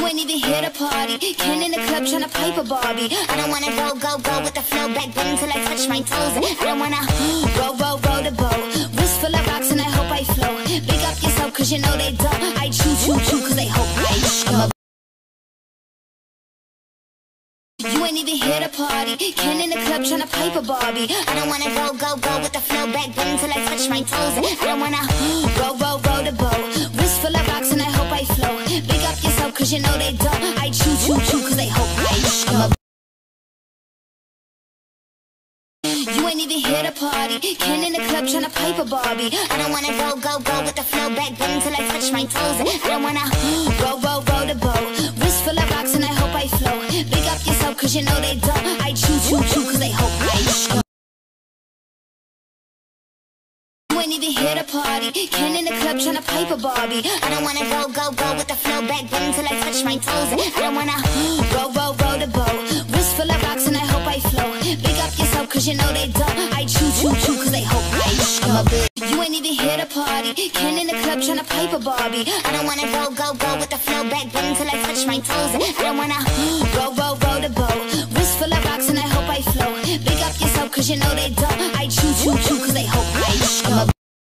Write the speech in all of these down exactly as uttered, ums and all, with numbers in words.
ain't even here to party. Ken in the club tryna pipe a Barbie. I don't wanna go, go, go with the flow back then till I touch my toes. I don't wanna roll, roll, roll the boat. Wrist full of rocks and I hope I flow. Big up yourself cause you know they dumb. I chew, chew, chew cause they hope I show. You ain't even here to party. Ken in the club tryna pipe a Barbie. I don't wanna go, go, go with the flow back then till I touch my toes. I don't wanna roll, roll, roll the boat. Wrist full of rocks and I hope I flow. Big up yourself cause you know they dumb. I chew, chew, chew cause they hope I show. You ain't even here to party. Ken in the club tryna pipe a Barbie. I don't wanna go, go, go with the flow back then till I touch my toes. I don't wanna roll, roll, roll the boat. Wrist full of rocks and I hope I flow. Big up yourself cause you know they dumb. I chew, chew, chew cause they hope I show. You ain't even here to party. Ken in the club tryna pipe a Barbie. I don't wanna go, go, go with the flow back then till I touch my toes. I don't wanna roll, roll, roll the boat. Wrist full of rocks and I hope I flow. Big up yourself cause you know they dumb. I chew, chew, chew cause they hope I show. You ain't even here to party. Ken in the club tryna pipe a Barbie. I don't wanna go, go, go with the flow back then till I touch my toes. I don't wanna roll, roll, roll the boat. Wrist full of rocks and I hope I flow. Big up yourself cause you know they dumb. I chew, chew, chew cause they hope I show.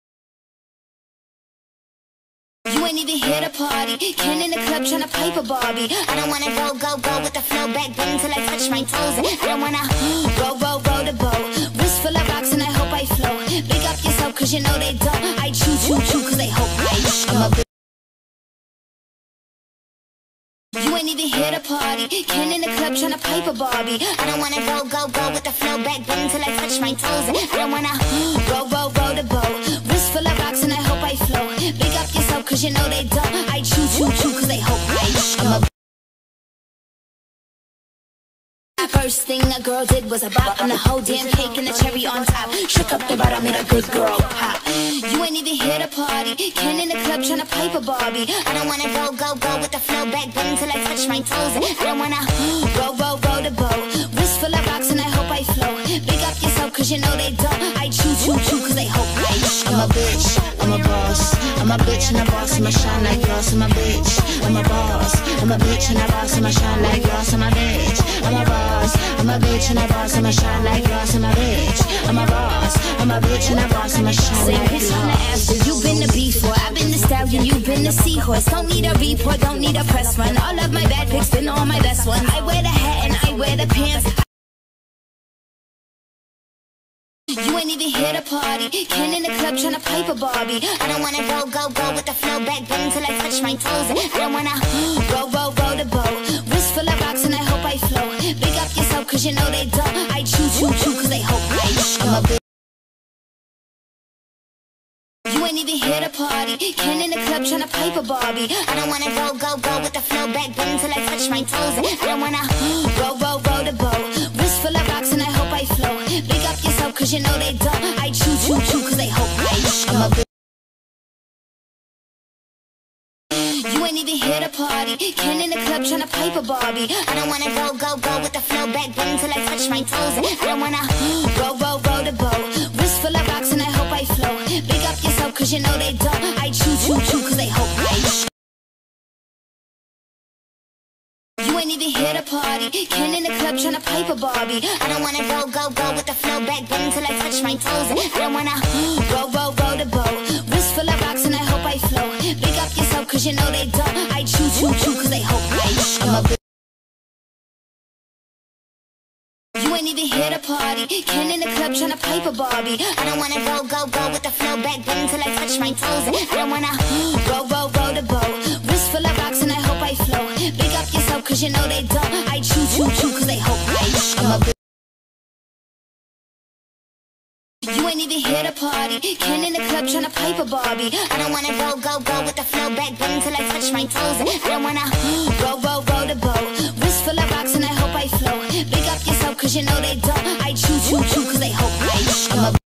You ain't even here to party. Ken in the club tryna pipe a Barbie. I don't wanna go, go, go with the flow back then till I touch my toes. I don't wanna roll, roll, roll the boat. Wrist full of rocks and I hope I flow. Big up yourself cause you know they dumb. I chew, chew, chew cause they hope I show. You ain't even here to party. Ken in the club tryna pipe a Barbie. I don't wanna go, go, go with the flow back then till I touch my toes. I don't wanna roll, roll, roll the boat. Wrist full of rocks and I hope I flow. Big up yourself cause you know they dumb. I chew, chew, chew cause they hope I show. First thing a girl did was a bop on the whole damn cake and the cherry on top. Shook up the bottom, made a good girl pop. You ain't even here to party. Ken in the club tryna pipe a Barbie. I don't wanna go, go, go with the flow back then till I touch my toes. I don't wanna roll, roll, roll the boat. Wrist full of rocks and I hope I flow. Big up yourself cause you know they dumb. I chew, chew, chew cause they hope I show. I'm a bitch, I'm a boss. I'm a bitch and a boss, I'ma shine like glass. I'm a bitch, I'm a boss. I'm a bitch and a boss, I'ma shine like glass. I'm a bitch, I'm a boss. I'm a bitch and a boss, I'ma shine like glass. I'm a bitch, I'm a boss. I'm a bitch and a boss, I'ma shine like glass. You've been the before, I've been the stallion, you've been the seahorse. Don't need a report, don't need a press run. All of my bad pics been all my best ones. I wear the hat and I wear the pants. You ain't even here to party. Ken in the club tryna pipe a Barbie. I don't wanna go, go, go with the flow back then till I touch my toes. I don't wanna roll, roll, roll the boat. Wrist full of rocks and I hope I flow. Big up yourself cause you know they dumb. I chew, chew, chew cause they hope I show. You ain't even here to party. Ken in the club tryna pipe a Barbie. I don't wanna go, go, go with the flow back then till I touch my toes. I don't wanna roll, roll, roll the boat. Wrist full of rocks and I hope I flow. Big up yourself cause you know they dumb. I chew, chew, chew cause they hope I show. You ain't even here to party. Ken in the club tryna pipe a Barbie. I don't wanna go, go, go with the flow back then till I touch my toes. I don't wanna roll, roll, roll the boat. Wrist full of rocks and I hope I flow. Big up yourself cause you know they dumb. I chew, chew, chew cause they hope I show. You ain't even here to party. Ken in the club tryna pipe a Barbie. I don't wanna go, go, go with the flow back then till I touch my toes. I don't wanna roll, roll, roll the boat. Wrist full of rocks and I hope I flow. Big up yourself cause you know they dumb. I chew, chew, chew cause they hope I show. You ain't even here to party. Ken in the club tryna pipe a Barbie. I don't wanna go, go, go with the flow back then till I touch my toes. I don't wanna roll, roll, roll the boat. Wrist full of rocks and I hope I flow. Big up yourself cause you know they dumb. I chew, chew, chew cause they hope I show. You ain't even here to party. Ken in the club tryna pipe a Barbie. I don't wanna go, go, go with the flow back then till I touch my toes. I don't wanna roll, roll, roll the boat. Wrist full of rocks and I hope I flow. Big up yourself cause you know they dumb. I chew, chew, chew cause they hope I show.